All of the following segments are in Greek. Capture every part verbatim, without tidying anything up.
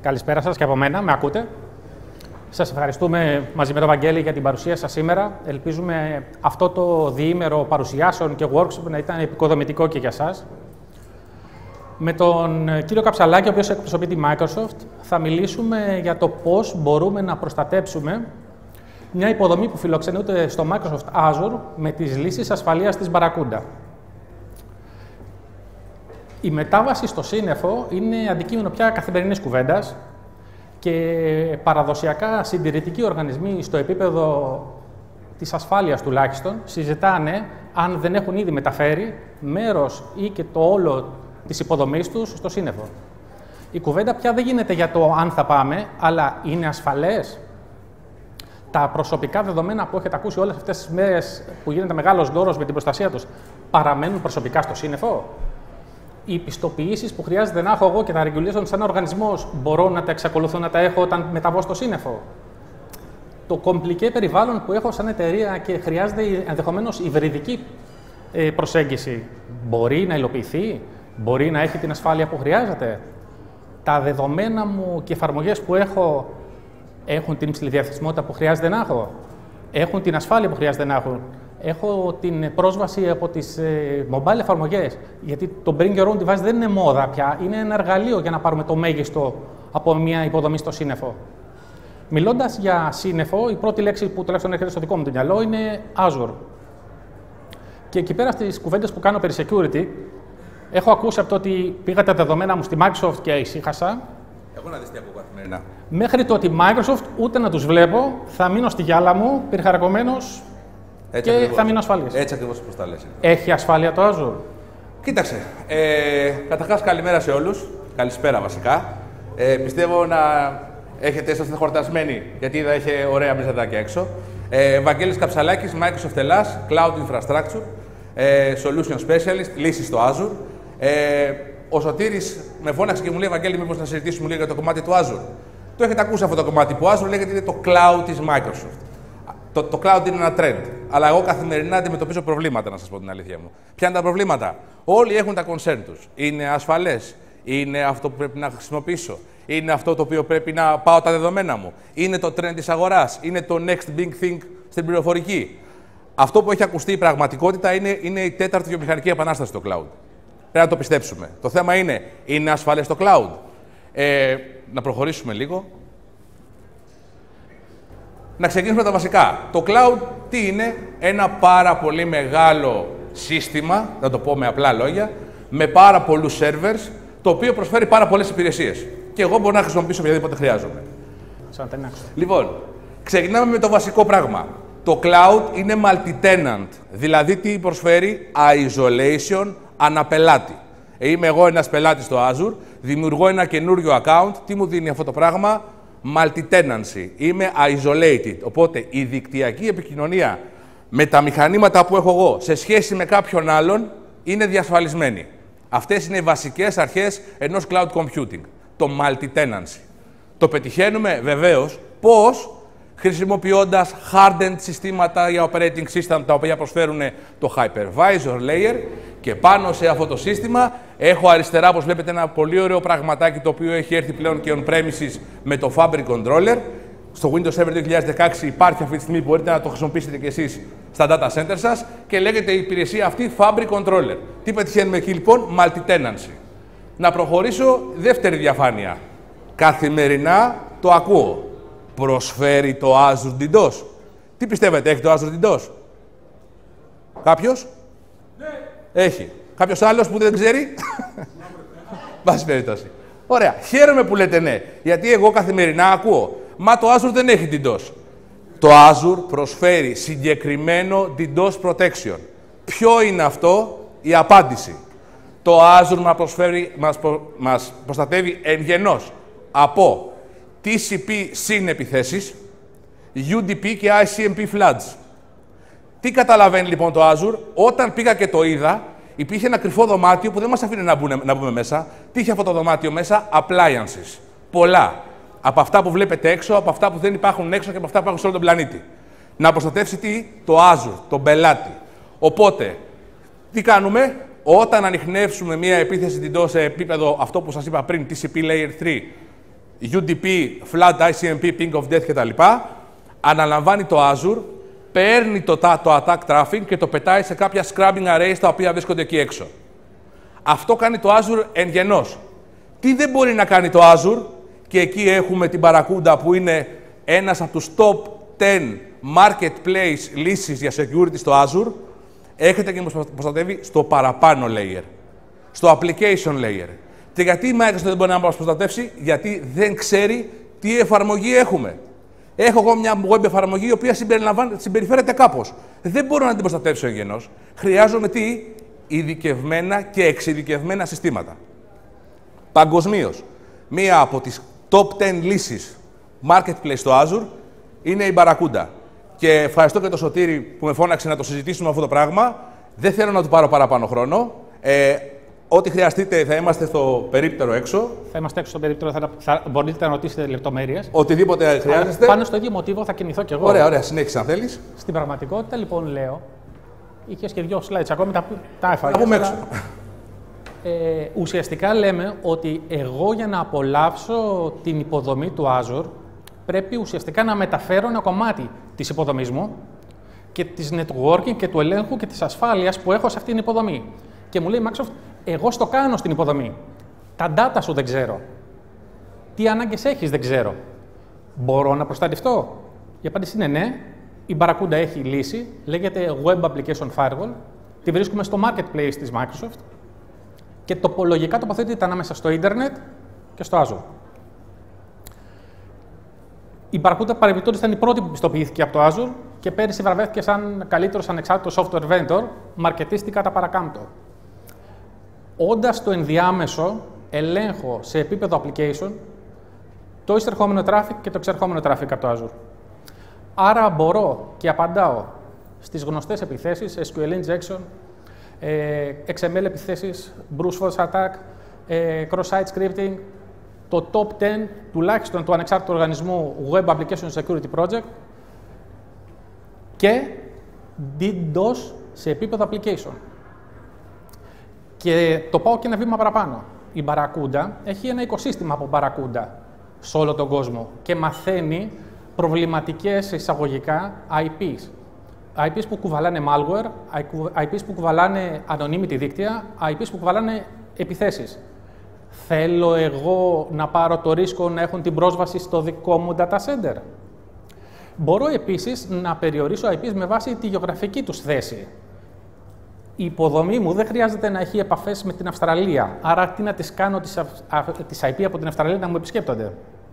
Καλησπέρα σας και από μένα, με ακούτε. Σας ευχαριστούμε μαζί με τον Βαγγέλη για την παρουσία σας σήμερα. Ελπίζουμε αυτό το διήμερο παρουσιάσεων και workshop να ήταν επικοδομητικό και για σας. Με τον κύριο Καψαλάκη, ο οποίος εκπροσωπεί τη Microsoft, θα μιλήσουμε για το πώς μπορούμε να προστατέψουμε μια υποδομή που φιλοξενούνται στο Microsoft Azure με τις λύσεις ασφαλείας της Barracuda. Η μετάβαση στο σύννεφο είναι αντικείμενο πια καθημερινής κουβέντας και παραδοσιακά συντηρητικοί οργανισμοί στο επίπεδο της ασφάλειας τουλάχιστον συζητάνε αν δεν έχουν ήδη μεταφέρει μέρος ή και το όλο της υποδομής τους στο σύννεφο. Η κουβέντα πια δεν γίνεται για το αν θα πάμε, αλλά είναι ασφαλές. Τα προσωπικά δεδομένα που έχετε ακούσει όλες αυτές τις μέρες που γίνεται μεγάλος δώρος με την προστασία τους παραμένουν προσωπικά στο σύννεφο. Οι πιστοποιήσεις που χρειάζεται να έχω εγώ και τα regulations σαν οργανισμός μπορώ να τα εξακολουθώ να τα έχω όταν μεταβώ στο σύννεφο. Το κομπλικέ περιβάλλον που έχω σαν εταιρεία και χρειάζεται ενδεχομένως υβριδική προσέγγιση μπορεί να υλοποιηθεί, μπορεί να έχει την ασφάλεια που χρειάζεται. Τα δεδομένα μου και εφαρμογές που έχω έχουν την υψηλή διαθεσιμότητα που χρειάζεται να έχω, έχουν την ασφάλεια που χρειάζεται να έχουν. Έχω την πρόσβαση από τις ε, mobile εφαρμογές, γιατί το Bring Your Own Device δεν είναι μόδα πια, είναι ένα εργαλείο για να πάρουμε το μέγιστο από μια υποδομή στο σύννεφο. Μιλώντας για σύννεφο, η πρώτη λέξη που τουλάχιστον έρχεται στο δικό μου το μυαλό είναι Azure. Και εκεί πέρα στις κουβέντες που κάνω περί security, έχω ακούσει από το ότι πήγα τα δεδομένα μου στη Microsoft και ησύχασα. Εγώ να δεις τι ακούω καθημερινά. Μέχρι το ότι Microsoft ούτε να τους βλέπω, θα μείνω στη γυάλα μου, πυρχαρακωμένος. Έτσι και ακριβώς. θα μείνω ασφαλής. Έτσι ακριβώς όπως τα λες. Έχει ασφάλεια το Azure? Κοίταξε. Ε, καταρχάς, καλημέρα σε όλους. Καλησπέρα βασικά. Ε, πιστεύω να έχετε, είσαστε χορτασμένοι, γιατί είδα είχε ωραία μιζαδάκια έξω. Ε, Βαγγέλης Καψαλάκης, Microsoft Ελλάς, Cloud Infrastructure, ε, Solution Specialist, λύσεις στο Azure. Ε, ο Σωτήρης με φώναξε και μου λέει: Βαγγέλη, μήπως να συζητήσουμε λίγο για το κομμάτι του Azure. Το έχετε ακούσει αυτό το κομμάτι που Azure λέγεται είναι το Cloud της Microsoft. Το, το cloud είναι ένα trend. Αλλά εγώ καθημερινά αντιμετωπίζω προβλήματα, να σας πω την αλήθεια μου. Ποια είναι τα προβλήματα? Όλοι έχουν τα concern τους. Είναι ασφαλές. Είναι αυτό που πρέπει να χρησιμοποιήσω. Είναι αυτό το οποίο πρέπει να πάω τα δεδομένα μου. Είναι το trend της αγοράς. Είναι το next big thing στην πληροφορική. Αυτό που έχει ακουστεί η πραγματικότητα είναι, είναι η τέταρτη βιομηχανική επανάσταση στο cloud. Πρέπει να το πιστέψουμε. Το θέμα είναι, είναι ασφαλές το cloud? Ε, να προχωρήσουμε λίγο. Να ξεκινήσουμε τα βασικά. Το cloud τι είναι? Ένα πάρα πολύ μεγάλο σύστημα, να το πω με απλά λόγια, με πάρα πολλούς servers, το οποίο προσφέρει πάρα πολλές υπηρεσίες. Και εγώ μπορώ να χρησιμοποιήσω οποιαδήποτε χρειάζομαι. Λοιπόν, ξεκινάμε με το βασικό πράγμα. Το cloud είναι multi-tenant, δηλαδή τι προσφέρει? Isolation αναπελάτη. Είμαι εγώ ένας πελάτης στο Azure, δημιουργώ ένα καινούριο account, τι μου δίνει αυτό το πράγμα? Multi-tenancy. Είμαι isolated. Οπότε η δικτυακή επικοινωνία με τα μηχανήματα που έχω εγώ σε σχέση με κάποιον άλλον είναι διασφαλισμένη. Αυτές είναι οι βασικές αρχές ενός cloud computing. Το multi-tenancy. Το πετυχαίνουμε βεβαίως πώς? Χρησιμοποιώντας hardened συστήματα για operating system τα οποία προσφέρουν το hypervisor layer και πάνω σε αυτό το σύστημα έχω αριστερά, όπως βλέπετε, ένα πολύ ωραίο πραγματάκι το οποίο έχει έρθει πλέον και on-premises με το Fabric Controller. Στο Windows Server δύο χιλιάδες δεκαέξι υπάρχει αυτή τη στιγμή, μπορείτε να το χρησιμοποιήσετε και εσείς στα data center σας και λέγεται η υπηρεσία αυτή Fabric Controller. Τι πετυχαίνουμε εκεί λοιπόν? Multi-tenancy. Να προχωρήσω, δεύτερη διαφάνεια. Καθημερινά το ακούω. Προσφέρει το Azure DDoS? Τι πιστεύετε, έχει το Azure DDoS? Κάποιος? Ναι. Έχει. Κάποιος άλλος που δεν ξέρει? Βάση περιπτώσει. Ωραία. Χαίρομαι που λέτε ναι. Γιατί εγώ καθημερινά ακούω. Μα το Azure δεν έχει DDoS. Το Azure προσφέρει συγκεκριμένο DDoS protection. Ποιο είναι αυτό? Η απάντηση. Το Azure μας, προσφέρει, μας, προ, μας προστατεύει εν γενός από τι σι πι συν επιθέσεις, γιου ντι πι και άι σι εμ πι floods. Τι καταλαβαίνει λοιπόν το Azure? Όταν πήγα και το είδα, υπήρχε ένα κρυφό δωμάτιο που δεν μας αφήνει να, μπουνε, να μπούμε μέσα. Τι είχε αυτό το δωμάτιο μέσα? Appliances. Πολλά. Από αυτά που βλέπετε έξω, από αυτά που δεν υπάρχουν έξω και από αυτά που υπάρχουν σε όλο τον πλανήτη. Να προστατεύσει τι? Το Azure, τον πελάτη. Οπότε, τι κάνουμε? Όταν ανιχνεύσουμε μία επίθεση DDoS σε επίπεδο αυτό που σας είπα πριν, τι σι πι Layer τρία, γιου ντι πι, Flood, άι σι εμ πι, Ping of Death κτλ. Αναλαμβάνει το Azure, παίρνει το, το attack traffic και το πετάει σε κάποια scrubbing arrays τα οποία βρίσκονται εκεί έξω. Αυτό κάνει το Azure εν γενός. Τι δεν μπορεί να κάνει το Azure, και εκεί έχουμε την Barracuda που είναι ένας από τους top δέκα marketplace λύσεις για security στο Azure, έχετε και μας προστατεύει στο παραπάνω layer, στο application layer. Και γιατί η Microsoft δεν μπορεί να μας προστατεύσει? Γιατί δεν ξέρει τι εφαρμογή έχουμε. Έχω εγώ μια web εφαρμογή η οποία συμπεριφέρεται κάπως. Δεν μπορώ να την προστατεύσω εγγενώς. Χρειάζομαι τι? Ειδικευμένα και εξειδικευμένα συστήματα. Παγκοσμίως, μία από τις top δέκα λύσεις marketplace στο Azure είναι η Barracuda. Και ευχαριστώ και τον Σωτήρη που με φώναξε να το συζητήσουμε αυτό το πράγμα. Δεν θέλω να του πάρω παραπάνω χρόνο. Ε, ό,τι χρειαστείτε θα είμαστε στο περίπτερο έξω. Θα είμαστε έξω στο περίπτερο, θα, θα μπορείτε να ρωτήσετε λεπτομέρειες. Οτιδήποτε χρειάζεστε. Πάνω στο ίδιο μοτίβο θα κινηθώ κι εγώ. Ωραία, ωραία, συνέχισε αν θέλεις. Στην πραγματικότητα, λοιπόν, λέω, είχες και δύο slides ακόμη, τα, τα έφαγες. Θα πούμε έξω. Ε, ουσιαστικά λέμε ότι εγώ για να απολαύσω την υποδομή του Azure πρέπει ουσιαστικά να μεταφέρω ένα κομμάτι της υποδομής μου και της networking και του ελέγχου και της ασφάλειας που έχω σε αυτήν την υποδομή. Και μου λέει η Microsoft, εγώ στο κάνω στην υποδομή. Τα data σου δεν ξέρω. Τι ανάγκες έχεις δεν ξέρω. Μπορώ να προστατευτώ? Η απάντηση είναι ναι. Η Barracuda έχει λύση, λέγεται Web Application Firewall. Τη βρίσκουμε στο marketplace της Microsoft και τοπολογικά τοποθετείται ανάμεσα στο ίντερνετ και στο Azure. Η Barracuda παρεμπιπτόντως ήταν η πρώτη που πιστοποιήθηκε από το Azure και πέρυσι βραβεύτηκε σαν καλύτερος ανεξάρτητος software vendor, μαρκετίστηκα τα παρακάμπτω. Όντας το ενδιάμεσο, ελέγχω σε επίπεδο application το εισερχόμενο traffic και το εξερχόμενο traffic από το Azure. Άρα μπορώ και απαντάω στις γνωστές επιθέσεις, ες κιου ελ injection, εξ εμ ελ επιθέσεις, brute force attack, cross-site scripting, το top δέκα τουλάχιστον του ανεξάρτητου οργανισμού Web Application Security Project και DDoS σε επίπεδο application. Και το πάω και ένα βήμα παραπάνω. Η Barracuda έχει ένα οικοσύστημα από Barracuda σε όλο τον κόσμο και μαθαίνει προβληματικές εισαγωγικά άι πις. άι πις που κουβαλάνε malware, άι πις που κουβαλάνε anonymity δίκτυα, άι πις που κουβαλάνε επιθέσεις. Θέλω εγώ να πάρω το ρίσκο να έχουν την πρόσβαση στο δικό μου data center? Μπορώ επίσης να περιορίσω άι πις με βάση τη γεωγραφική τους θέση. Η υποδομή μου δεν χρειάζεται να έχει επαφές με την Αυστραλία, άρα τι να τις κάνω τις άι πι από την Αυστραλία να μου επισκέπτονται.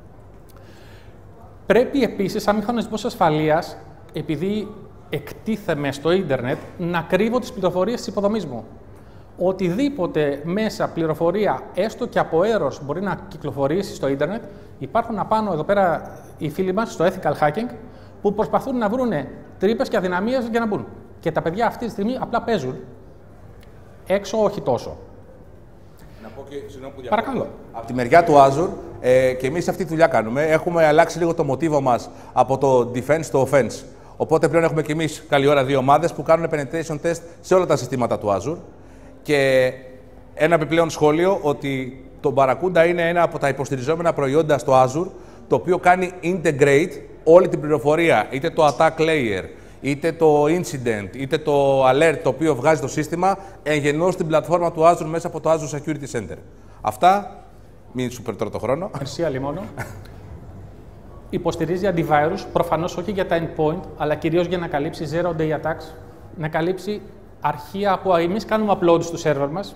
Πρέπει επίσης, σαν μηχανισμός ασφαλείας, επειδή εκτίθεμαι στο ίντερνετ, να κρύβω τις πληροφορίες της υποδομής μου. Οτιδήποτε μέσα πληροφορία, έστω και από έρος, μπορεί να κυκλοφορήσει στο ίντερνετ, υπάρχουν απάνω εδώ πέρα οι φίλοι μας στο ethical hacking, που προσπαθούν να βρουν τρύπες και αδυναμίες για να μπουν. Και τα παιδιά αυτή τη στιγμή απλά παίζουν. Έξω όχι τόσο. Να πω και συγγνώμη που Παρακαλώ. Από τη μεριά του Azure, ε, και εμείς αυτή τη δουλειά κάνουμε, έχουμε αλλάξει λίγο το μοτίβο μας από το defense στο offense. Οπότε πλέον έχουμε και εμείς καλή ώρα δύο ομάδες που κάνουν penetration test σε όλα τα συστήματα του Azure. Και ένα επιπλέον σχόλιο ότι το Barracuda είναι ένα από τα υποστηριζόμενα προϊόντα στο Azure, το οποίο κάνει integrate όλη την πληροφορία, είτε το attack layer, είτε το incident, είτε το alert το οποίο βγάζει το σύστημα, εγγενώς στην πλατφόρμα του Azure μέσα από το Azure Security Center. Αυτά, μην σου περτρώ το χρόνο. Merci, μόνο. Υποστηρίζει antivirus, προφανώς όχι για τα endpoint, αλλά κυρίως για να καλύψει zero day attacks, να καλύψει αρχεία που εμείς κάνουμε upload στο server μας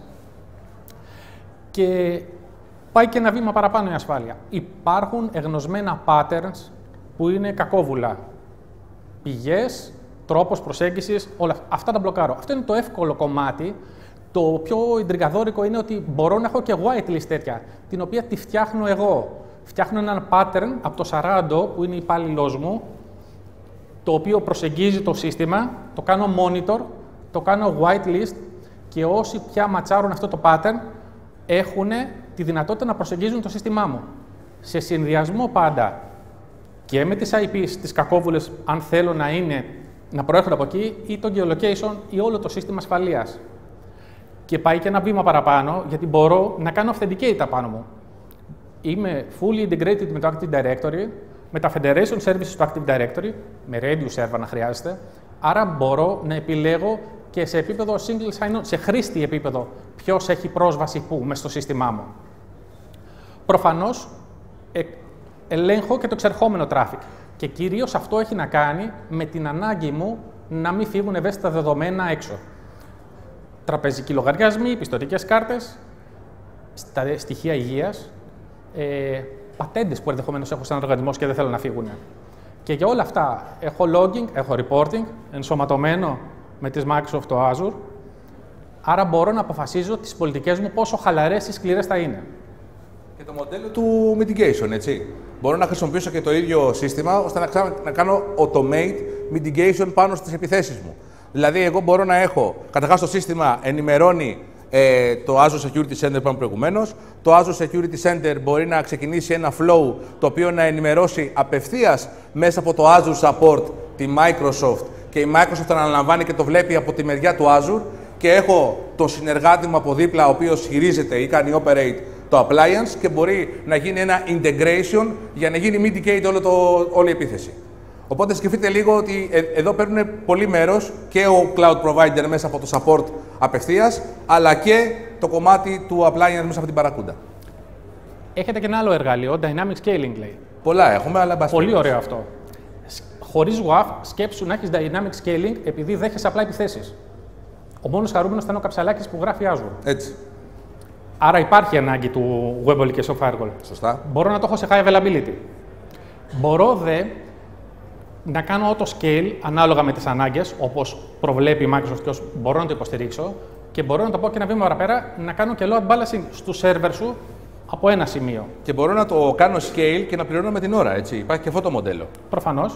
και πάει και ένα βήμα παραπάνω η ασφάλεια. Υπάρχουν εγνωσμένα patterns που είναι κακόβουλα. Πηγές, τρόπος προσέγγισης, όλα αυτά τα μπλοκάρω. Αυτό είναι το εύκολο κομμάτι. Το πιο ιντριγκαδόρικο είναι ότι μπορώ να έχω και whitelist τέτοια, την οποία τη φτιάχνω εγώ. Φτιάχνω έναν pattern από το Sarado, που είναι υπάλληλός μου, το οποίο προσεγγίζει το σύστημα, το κάνω monitor, το κάνω whitelist και όσοι πια ματσάρουν αυτό το pattern έχουν τη δυνατότητα να προσεγγίζουν το σύστημά μου. Σε συνδυασμό πάντα και με τις άι πις, τις κακόβουλες, αν θέλω να είναι, να προέρχονται από εκεί, ή το geolocation ή όλο το σύστημα ασφαλείας. Και πάει και ένα βήμα παραπάνω, γιατί μπορώ να κάνω authenticate απάνω μου. είμαι fully integrated με το Active Directory, με τα Federation Services του Active Directory, με Radio Server να χρειάζεται. Άρα μπορώ να επιλέγω και σε επίπεδο single sign-on, σε χρήστη επίπεδο, ποιος έχει πρόσβαση πού μες στο σύστημά μου. Προφανώς, ε, ελέγχω και το εξερχόμενο traffic. Και κυρίως αυτό έχει να κάνει με την ανάγκη μου να μην φύγουν ευαίσθητα δεδομένα έξω. Τραπεζικοί λογαριασμοί, πιστωτικές κάρτες, στα στοιχεία υγείας, ε, πατέντες που ενδεχομένως έχω σαν οργανισμός και δεν θέλω να φύγουν. Και για όλα αυτά έχω logging, έχω reporting, ενσωματωμένο με τις Microsoft το Azure, άρα μπορώ να αποφασίζω τις πολιτικές μου πόσο χαλαρές ή σκληρές θα είναι. Και το μοντέλο του mitigation, έτσι. Μπορώ να χρησιμοποιήσω και το ίδιο σύστημα ώστε να, ξα... να κάνω automate mitigation πάνω στις επιθέσεις μου. Δηλαδή, εγώ μπορώ να έχω, καταρχάς το σύστημα ενημερώνει ε, το Azure Security Center που είπαμε προηγουμένως. Το Azure Security Center μπορεί να ξεκινήσει ένα flow το οποίο να ενημερώσει απευθείας μέσα από το Azure Support τη Microsoft και η Microsoft αναλαμβάνει και το βλέπει από τη μεριά του Azure και έχω το συνεργάτη μου από δίπλα ο οποίος χειρίζεται ή κάνει operate το appliance και μπορεί να γίνει ένα integration για να γίνει mitigate όλο το, όλη η επίθεση. Οπότε σκεφτείτε λίγο ότι ε, εδώ παίρνουν πολύ μέρος και ο cloud provider μέσα από το support απευθείας, αλλά και το κομμάτι του appliance μέσα από την παρακούντα. Έχετε και ένα άλλο εργαλείο, Dynamic Scaling λέει. Πολλά έχουμε, αλλά μπας. Πολύ ωραίο αυτό. Χωρίς γουάφ, σκέψου να έχεις Dynamic Scaling επειδή δέχεσαι απλά επιθέσεις. Ο μόνος χαρούμενος θα είναι ο Καψαλάκης που γράφει Azure. Έτσι. Άρα υπάρχει ανάγκη του Web Application Firewall. Σωστά. Μπορώ να το έχω σε high availability. Μπορώ δε να κάνω auto-scale ανάλογα με τις ανάγκες, όπως προβλέπει η Microsoft και μπορώ να το υποστηρίξω και μπορώ να το πω και ένα βήμα παραπέρα, να κάνω και load balancing στους server σου από ένα σημείο. Και μπορώ να το κάνω scale και να πληρώνω με την ώρα, έτσι. Υπάρχει και αυτό το μοντέλο. Προφανώς.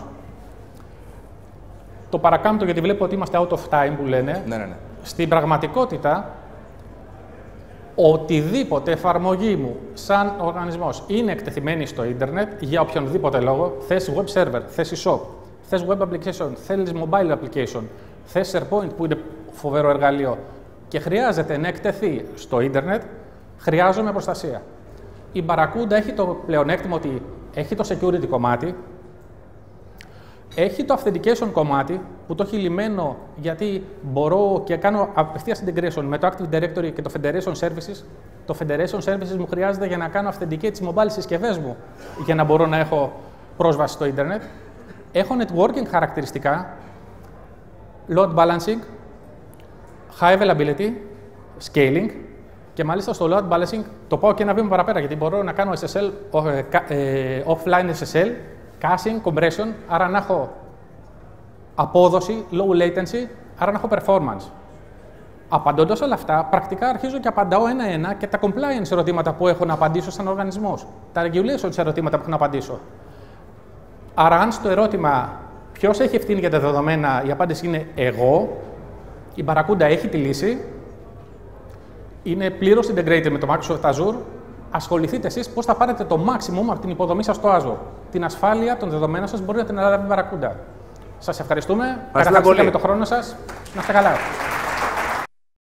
Το παρακάμπτω γιατί βλέπω ότι είμαστε out of time που λένε. Ναι, ναι, ναι. Στην πραγματικότητα, οτιδήποτε εφαρμογή μου σαν οργανισμός είναι εκτεθειμένη στο ίντερνετ για οποιονδήποτε λόγο, θες web server, θες e-shop, θες web application, θέλεις mobile application, θες SharePoint που είναι φοβερό εργαλείο και χρειάζεται να εκτεθεί στο ίντερνετ, χρειάζομαι προστασία. Η Barracuda έχει το πλεονέκτημα ότι έχει το security κομμάτι, έχει το authentication κομμάτι που το έχει λυμμένο γιατί μπορώ και κάνω απευθείας integration με το Active Directory και το Federation Services. Το Federation Services μου χρειάζεται για να κάνω authenticate τις mobile συσκευές μου για να μπορώ να έχω πρόσβαση στο ίντερνετ. Έχω networking χαρακτηριστικά, load balancing, high availability, scaling και μάλιστα στο load balancing το πάω και ένα βήμα παραπέρα γιατί μπορώ να κάνω ες ες ελ, offline ες ες ελ, caching, compression, άρα να έχω απόδοση, low latency, άρα να έχω performance. Απαντώντας όλα αυτά, πρακτικά αρχίζω και απαντάω ένα-ένα και τα compliance ερωτήματα που έχω να απαντήσω σαν οργανισμός, τα regulations ερωτήματα που έχω να απαντήσω. Άρα, αν στο ερώτημα ποιος έχει ευθύνη για τα δεδομένα, η απάντηση είναι εγώ, η Barracuda έχει τη λύση, είναι πλήρως integrated με το Microsoft Azure, ασχοληθείτε εσείς πώς θα πάρετε το maximum από την υποδομή σας στο Azure. Την ασφάλεια των δεδομένων σας μπορεί να την αναλάβει η Barracuda. Σας ευχαριστούμε. Καταφτάσαμε το χρόνο σας. Να είστε καλά.